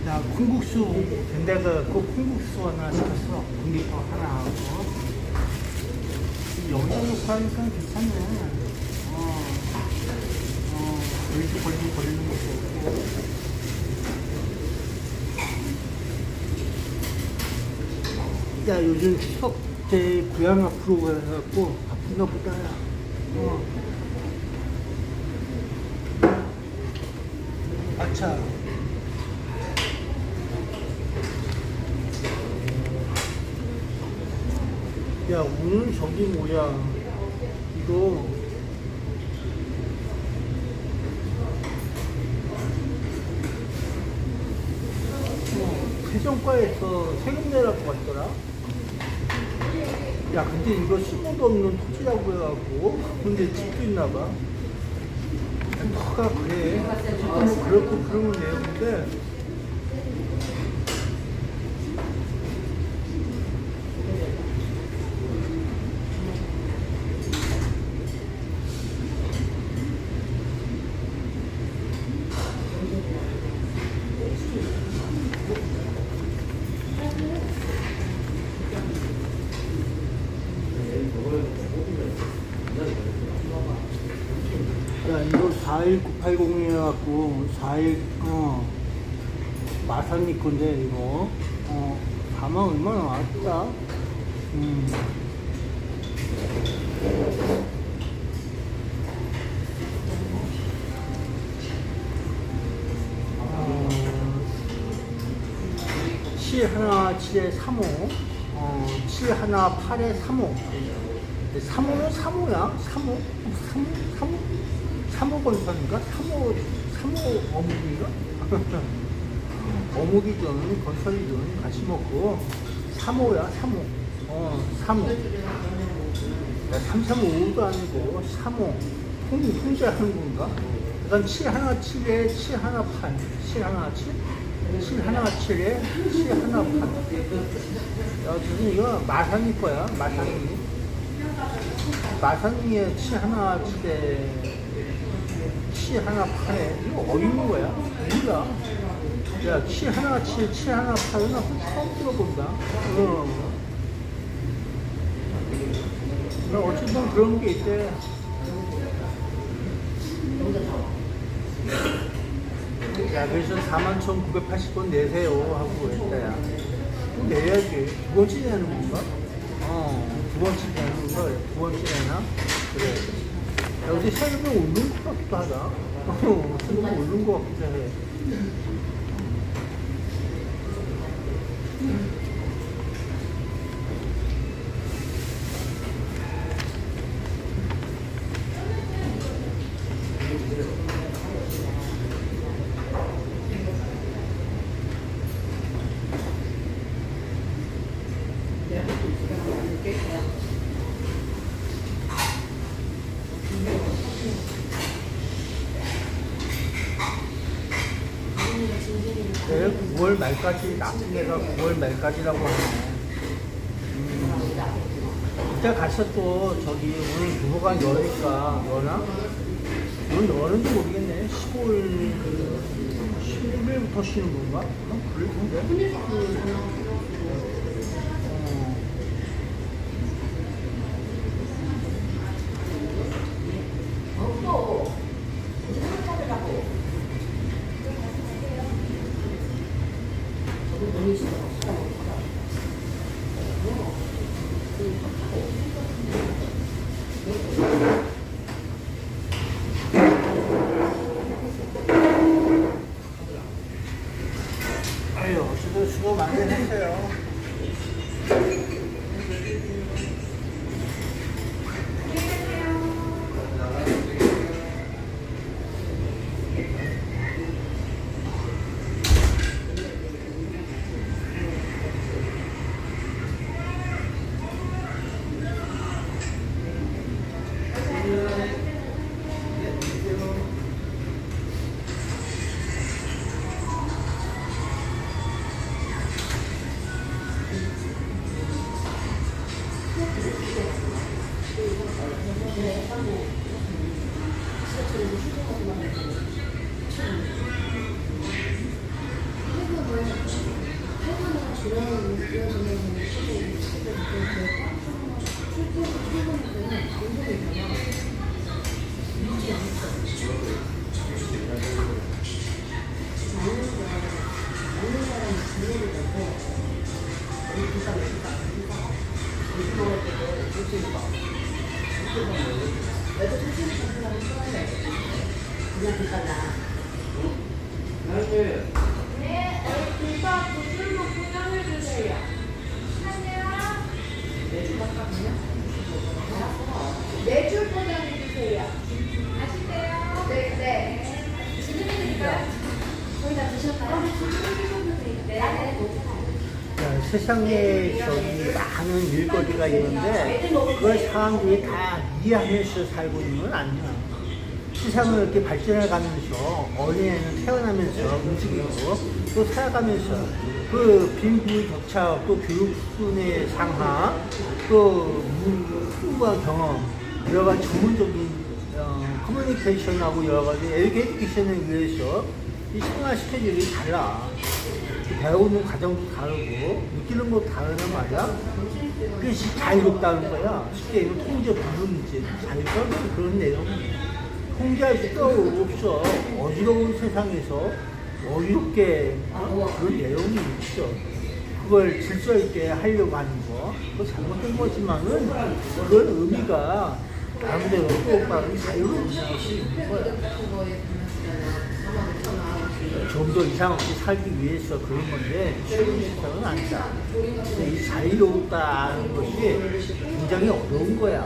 자, 콩국수 된다가 그 콩국수 하나 시켰어. 공깃밥 하나 하고. 여기다 놓고 하니까 괜찮네. 여기서 걸리는 것도 없고. 야, 요즘 추석 때 고향 앞으로 가갖고 바쁜가 보다. 아차. 야, 오늘 저기 뭐야. 이거. 세정과에서 세금 내라고 했더라. 야, 근데 이거 신고도 없는 토지라고 해갖고. 근데 집도 있나봐. 너가 그래. 집도 뭐 그렇고 그러면 내는데. 야, 이거 41980 해갖고 41 마산이 건데 이거 4만 얼마나 왔다. 칠 하나 7에 3호 7 하나 8에 3호 3호는 3호야? 3호 건설인가? 3호 어묵인가? 어묵이든 건설이든 같이 먹고 3호야 3호 3호 335도 아니고 3호 통제하는 건가? 그다음 7 하나 7에 7 하나 8 7 하나 7 7 하나 7에 7 하나 8 야, 지금 이거 마산이 거야 마산이에 7 하나 7에 7 하나 8에 이거 어디 있는 거야? 몰라. 야, 7 하나 7, 7 하나 8은 나 처음 들어본다. 어쨌든 그런 게 있대. 야, 그래서 41,980원 내세요 하고 그랬다. 야, 또 내야지. 두 번째 내는 건가? 두 번째 내는 건가? 두 번째 내나? 그래. 야, 어제 세금이 오른 것 같기도 하다. 세금이 오른 것 같기도 해. 네, 9월 말까지 납품 애가 9월 말까지라고 하네. 이따 가서 또 저기 오늘 부부간 여니까 여나? 오늘 여는지 모르겠네. 15일부터 쉬는 건가? 그럴 텐데. 아유, 수고 많이 했어요. 네, 김밥 부술로 포장해주세요. 매출 포장해주세요. 아시대요? 네, 네. 지금 해드릴까요? 거의 다 드셨나요? 네. 자, 세상에 저기 많은 일거리가 있는데 그걸 사람들이 다 이해하면서 살고 있는 건 아니야. 세상을 이렇게 발전해 가면서 어린애는 태어나면서 움직이고 또 살아가면서 그 빈부격차 또 교육순의 상하 또 풍부한 경험 여러 가지 전문적인 커뮤니케이션하고 여러 가지 에듀케이션을 위해서 이 생활 스케줄이 달라. 배우는 과정도 다르고 느끼는 것도 다르단 말이야. 그것이 자유롭다는 거야. 쉽게 얘기하면 통제 불능이지. 자유롭다는 그런 내용이야. 통제할 수가 없어. 어지러운 세상에서 어이롭게 그런 내용이 있어. 그걸 질서 있게 하려고 하는 거. 그거 잘못된 거지만은 그런 의미가 나름대로 또 다른 자유로운 것이 있는 거야. 좀 더 이상 없이 살기 위해서 그런 건데 쉬운 세상은 아니다. 근데 이 자유롭다는 것이 굉장히 어려운 거야.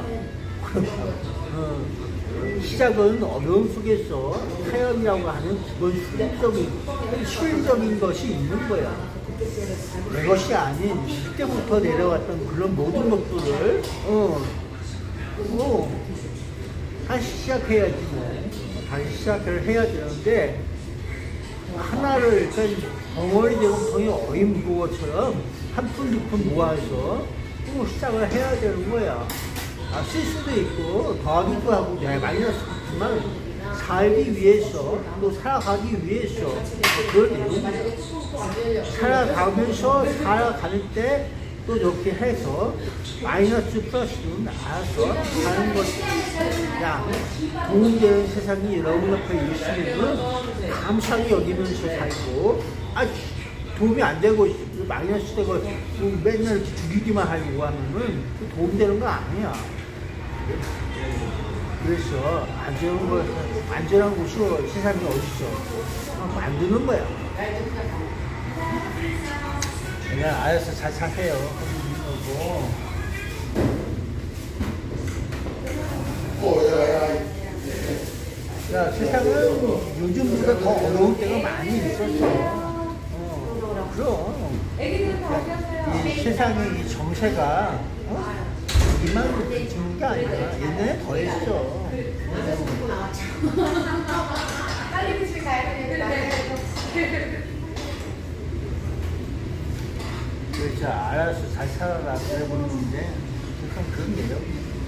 시작은 어려움 속에서 타협이라고 하는 기본 실질적인 것이 있는 거야. 내 것이 아닌 그때부터 내려왔던 그런 모든 것들을 다시 시작해야지 뭐. 다시 시작을 해야 되는데 하나를 일단 덩어리 대금통이 어인 무거워처럼 한 푼 두 푼 모아서 또 시작을 해야 되는 거야. 쓸 수도 있고 더하기도 하고 마이너스지만 살기 위해서 또 살아가기 위해서 그런 내용이야. 살아가는 때 또 이렇게 해서 마이너스 플러스는 알아서 사는 것이 야 도움되는 세상이 여러분 앞에 있으면 감사하게 여기면서 살고 도움이 안 되고 마이너스 되고 맨날 죽이기만 하려고 하면은 도움되는 거 아니야. 그래서 안전한 곳이 세상에 어딨어. 만드는 거야. 그냥 알아서 잘 사세요. 야, 세상은 요즘보다 더 어려운 때가 많이 있었어. 그럼. 이 세상의 이 정세가 이만 주는 게 아니야. 옛날에 더 했어. 빨리 집에 가야 되는데. 그래서 알아서 잘 살아라 그래 보는 건데 세상 그런 게요.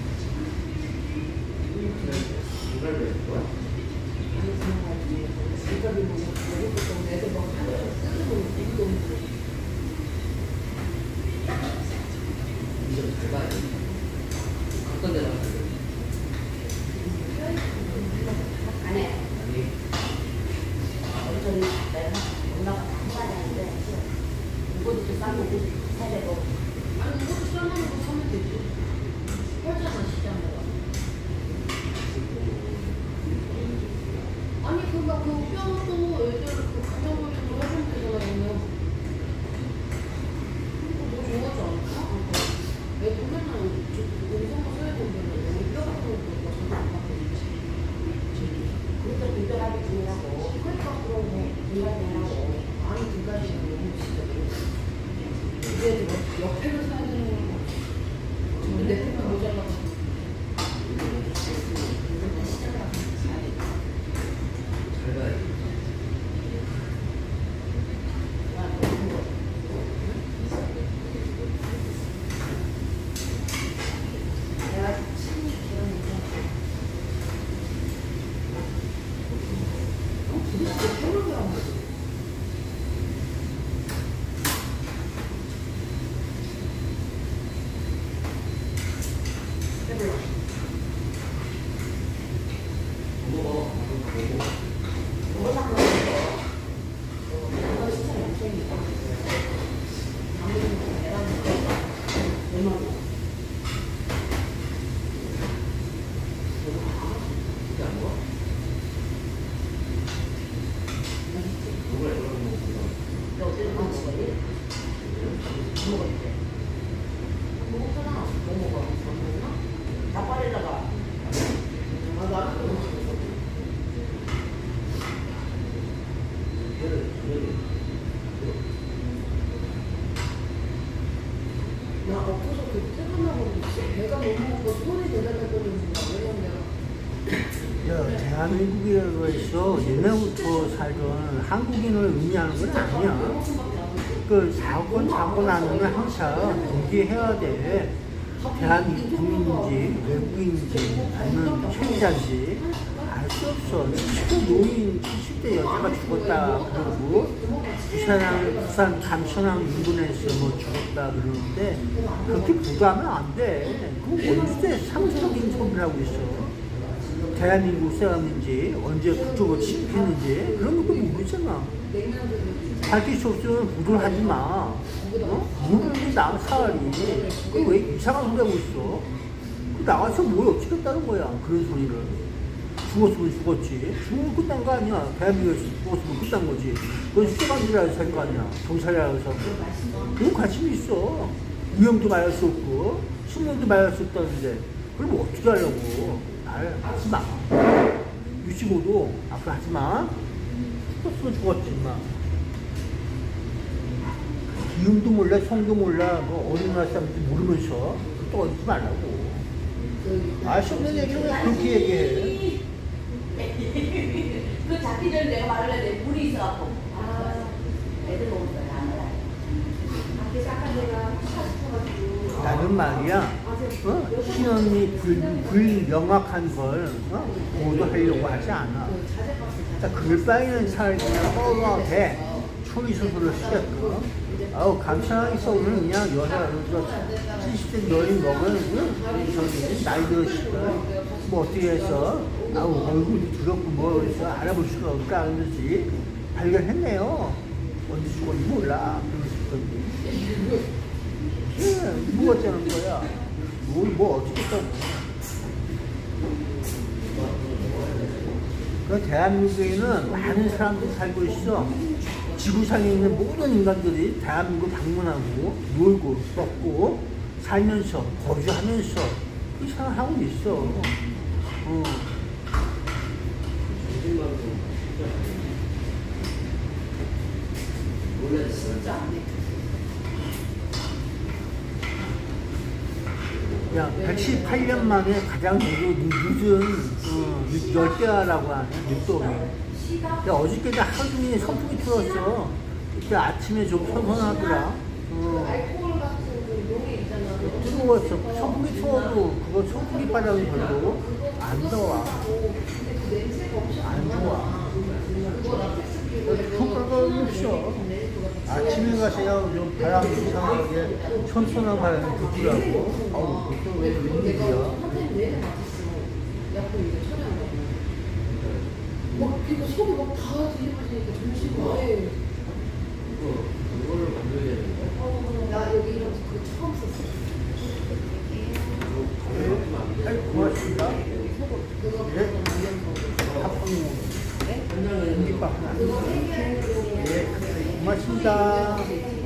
옆에로 사야 되는 거. 내 편만 모자라고. 나 엎어서 퇴근하고 배가 너무 먹고 손이 대단했거든. 야, 대한민국이라고 해서 옛날부터 살던 한국인을 의미하는 건 아니야. 그 사고 나면 항상 공개해야 돼. 대한민국인인지 외국인인지 아니면 피해자인지 알 수 없어. 70대 노인, 70대 여자가 죽었다 그러고 부산 감천항 인근에서 뭐 죽었다 그러는데 그렇게 보도하면 안 돼. 그거 언제 상식적인 소리를 하고 있어. 대한민국 사람인지 언제 그쪽으로 침입했는지 그런 것도 모르잖아. 밝힐 수 없으면 보도를 하지 마. 모르는 게 나은 사활이. 그 왜 이상한 소리 하고 있어? 그 나가서 뭘 어쩌겠다는 거야. 그런 소리를. 죽었으면 죽었지. 죽으면 끝난 거 아니야. 대한민국에서 죽었으면 끝난 거지. 그건 수감지라서 살 거 아니야. 경찰이라서 살 거. 그건 관심이 있어. 위험도 말할 수 없고 숙명도 말할 수 없다는데 그럼 어떻게 하려고. 하지 마. 65도 앞으로 하지 마. 죽었으면 죽었지 마. 이름도 몰라, 성도 몰라, 뭐 어느 나라 사람인지 모르면서 또 얹지 말라고. 알 수 없는 얘기를 왜 그렇게 얘기해? 그 잡기 전에 내가 말을 했는데 물이 있어갖고 애들 먹을 거야 안 알아. 밖에서 아까 내가 사가지고 나는 말이야, 신원이 불명확한 걸 보도하려고 하지 않아. 그럴 바에는 차라리 그냥 뻔하게 초이소설을 쓰겠고. 아우 감사하겠어. 오늘 그냥 여자 70대 여인 먹은 저기 나이 들으시다 뭐 어떻게 해서 아우 얼굴이 두렵고 뭐 해서 알아볼 수가 없다 그러지 발견했네요. 언제 죽었는지 몰라 그러고 싶던데 뭐 어쩌는 거야. 뭐 어쩌겠다고. 그 대한민국에는 많은 사람들이 살고 있어. 지구상에 있는 모든 인간들이 대한민국 방문하고 놀고 먹고 살면서 거주하면서 그 생활하고 있어. 야, 118년 만에 가장 늦은 열대야라고 하는 늦동이. 어저께 하루 종일 선풍기 틀었어. 그때 아침에 좀 선선하더라. 알코올 같은 그 용이 있잖아. 뜨거웠어. 선풍기 틀어도 그거 선풍기 바람이 별로 안 더워. 안 좋아. 효과가 없어. 아침에 가서야 좀 바람 이상하게 선선한 바람이 불더라고. 아우, 그거 왜 웬일이야? 막 그리고 속이 막 다 뒤집어지니까 정신이 그거를 만들어야 되는 거야? 나 여기 이런 거 처음 썼어. 고맙습니다. 예? 공깃밥 하나. 예, 고맙습니다.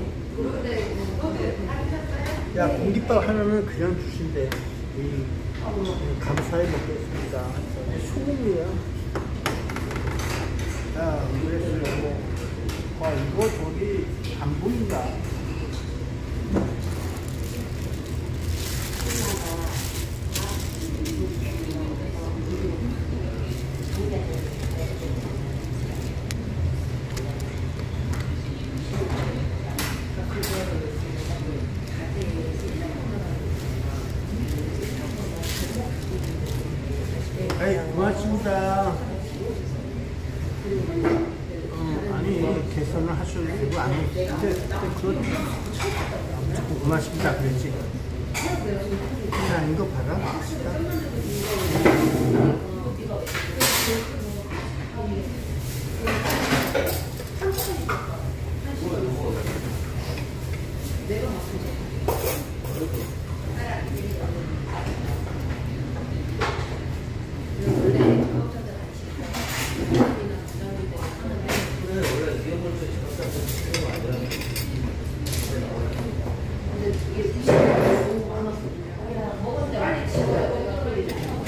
야, 공깃밥 하나는 그냥 주신대. 감사히 먹겠습니다. 소금이야. 야, 그랬어요. 이거 저기 안 보인다. 고맙습니다. 아니, 개선을 하셔도 되고, 안 해도 되는데, 그건 고맙습니다. 그랬지. 자, 이거 받아. 내가 맞춰줘. 원래 작업자들 같이 부담이나 부담이 되고 하는데 그래, 원래 기업물질 작업자 필요가 아니라. 근데 이게 20년 너무 많았어. 먹었는데 빨리 지워야 내가 빨리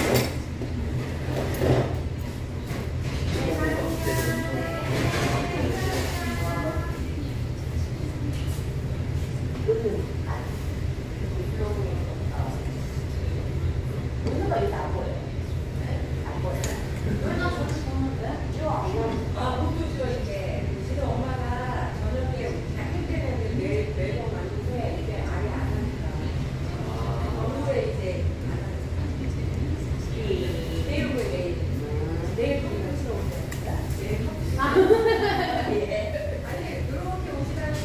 지금 엄마가 저녁에 작은 때는 매번 왔는데 이제 아예 안 하니까. 오후에 이제 내일 커피 치러 오세요. 내일 커피. 예. 아니 그렇게 오시다가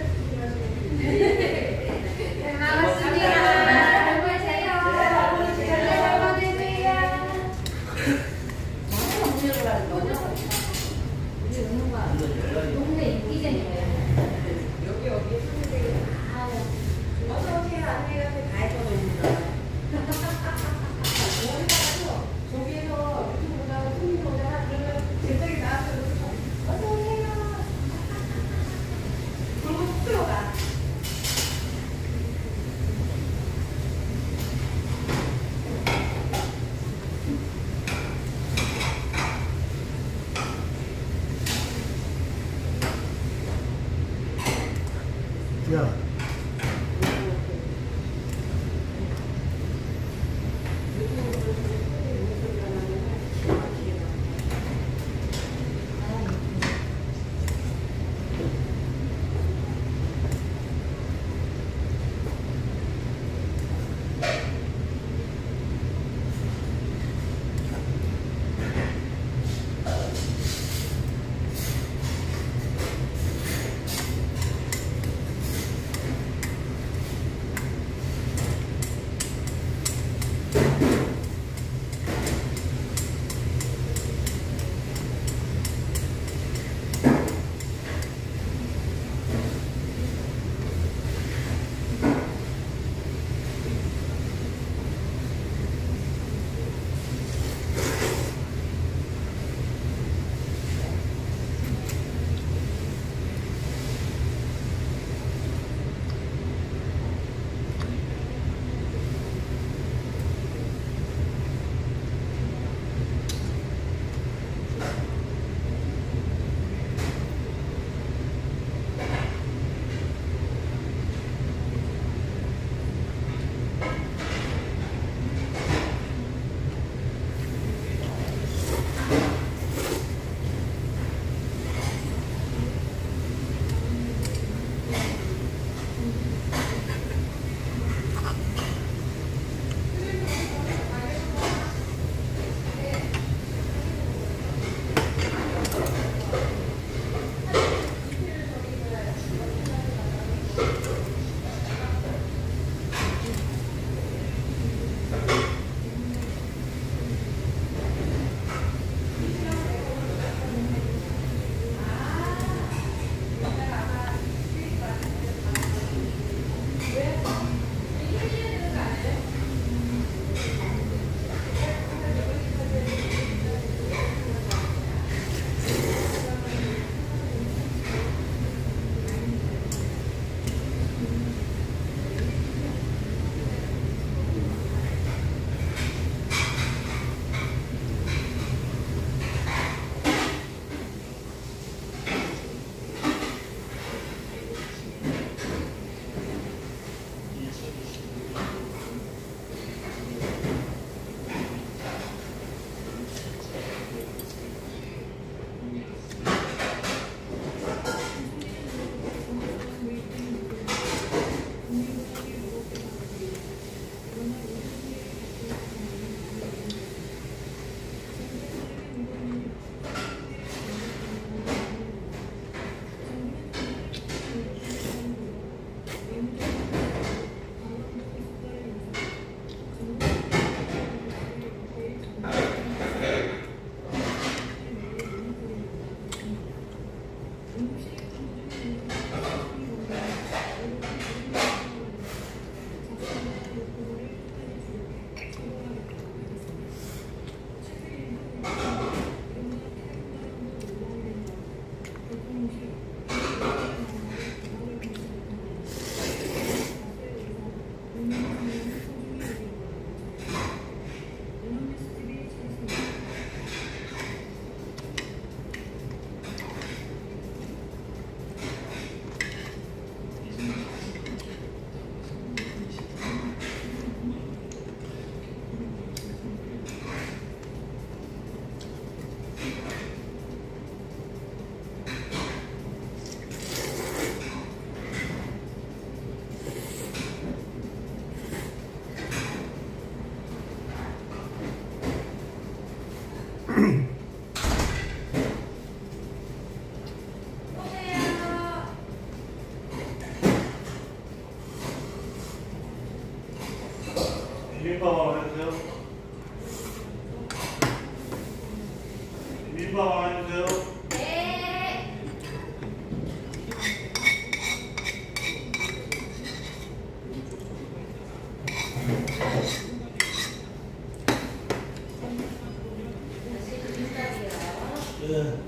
동네 인기쟁이네. 여기 손님들이 다 어서 오세요 안내한테 다 해줘놓는다. 저기에서 유튜브 보다가 손님 오잖아. 그러면 제작이 나와서 어서 오세요. 그러고 툭 들어가. 야, 비빔밥 하나 해주세요. 네. 예.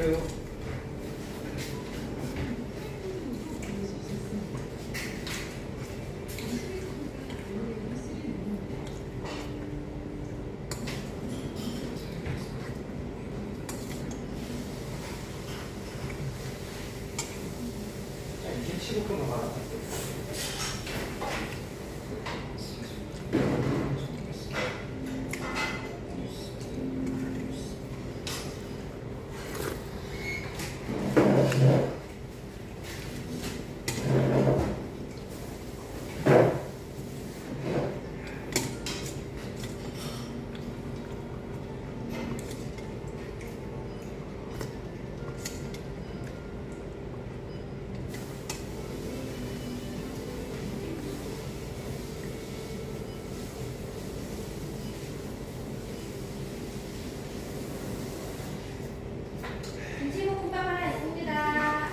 그래요? 이게 치고만 봐. 김치볶음밥 하나 있습니다.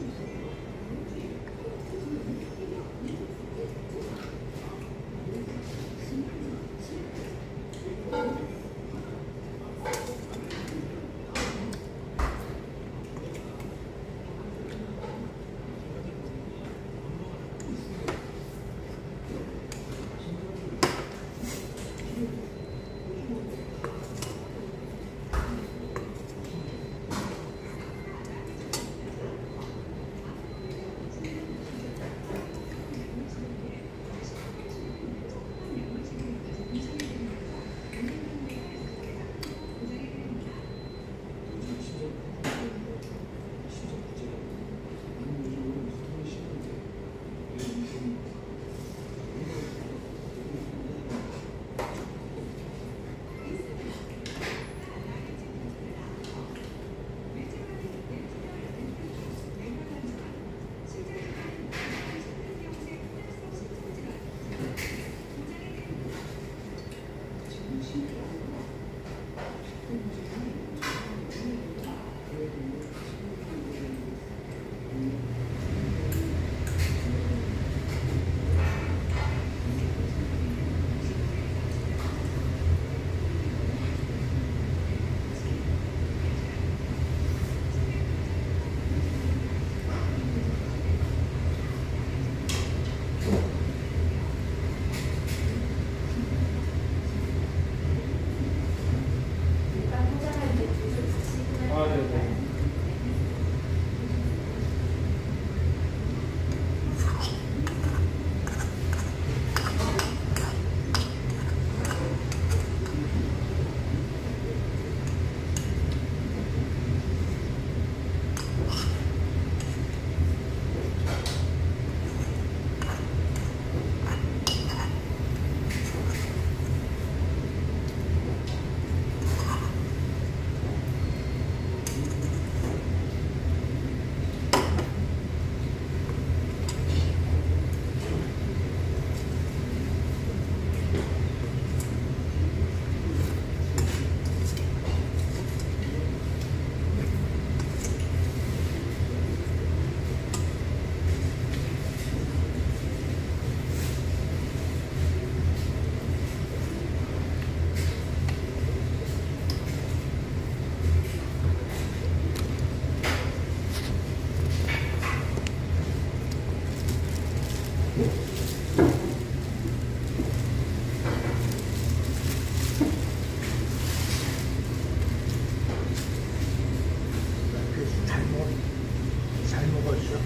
잘 먹었어.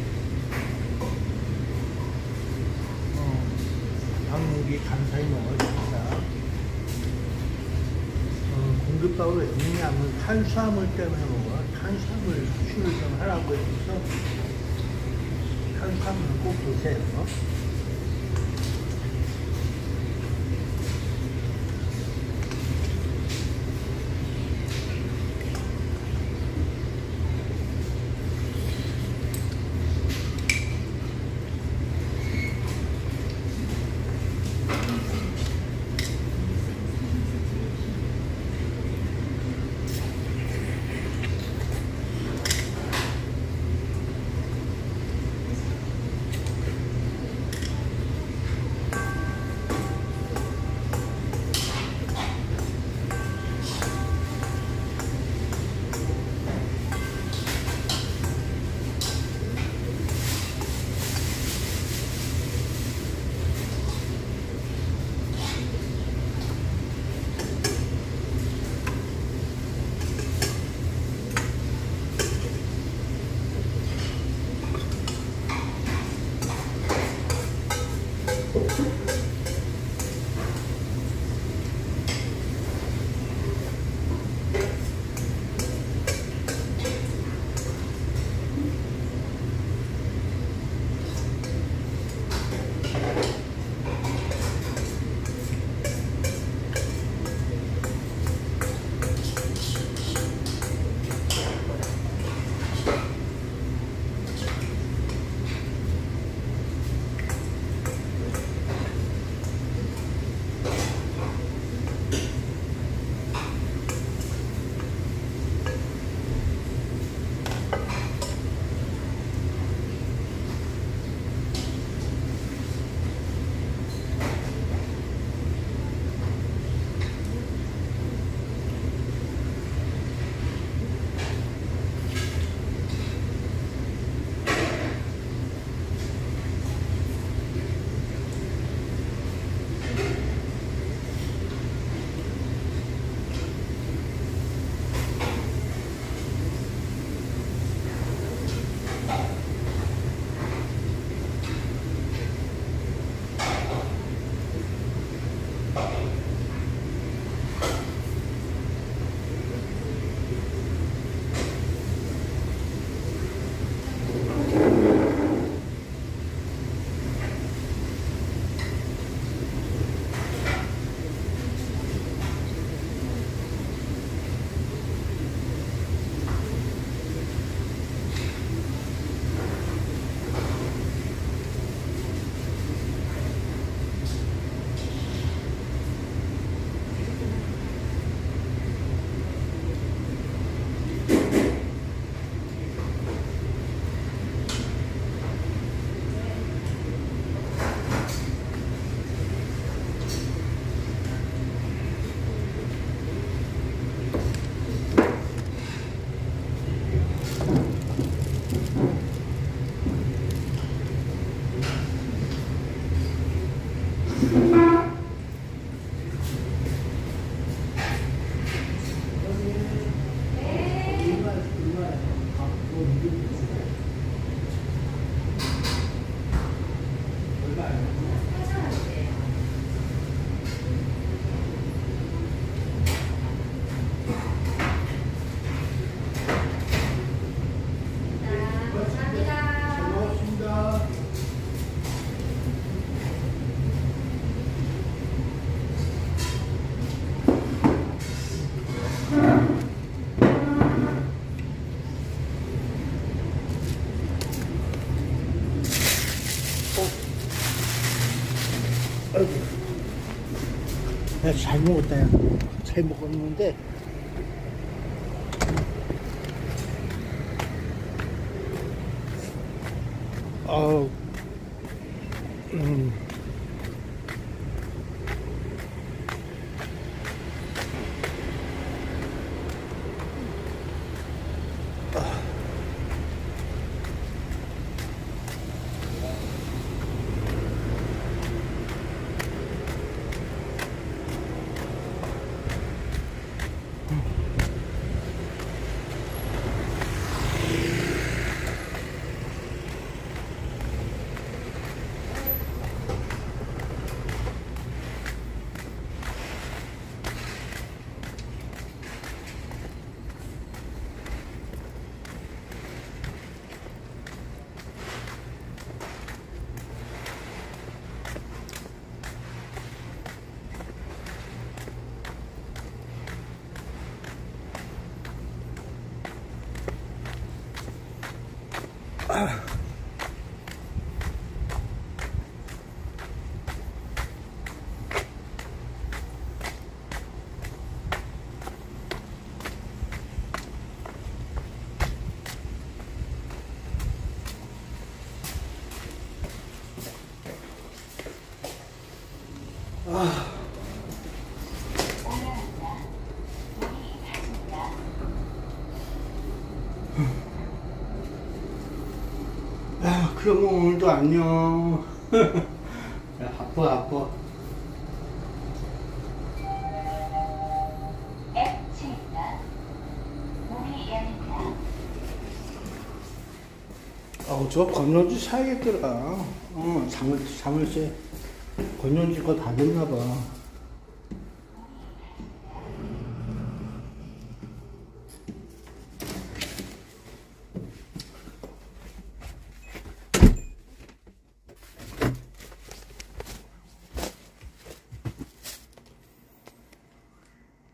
방목이 감사히 먹어준다. 공깃밥을 왜 먹냐면 탄수화물 때문에 먹어. 탄수화물 섭취를 좀 하라고 해서 탄수화물을 꼭 드세요. 야, 잘 먹었다, 야. 잘 먹었는데. 아우, 야, 그럼 오늘도 안녕. 야, 아파. 저 건너주 사야겠더라. 잠을 새. 건영지 거 다 됐나 봐.